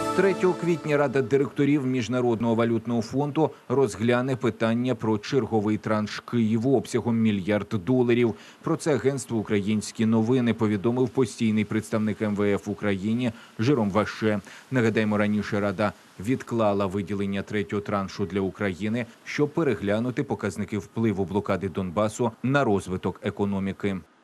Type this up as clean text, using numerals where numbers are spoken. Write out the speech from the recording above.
3 квітня Рада директорів Міжнародного валютного фонду розгляне питання про черговий транш Києву обсягом $1 мільярд. Про це агентство «Українські новини» повідомив постійний представник МВФ в Україні Жером Ваше. Нагадаємо, раніше Рада відклала виділення 3-го траншу для України, щоб переглянути показники впливу блокади Донбасу на розвиток економіки.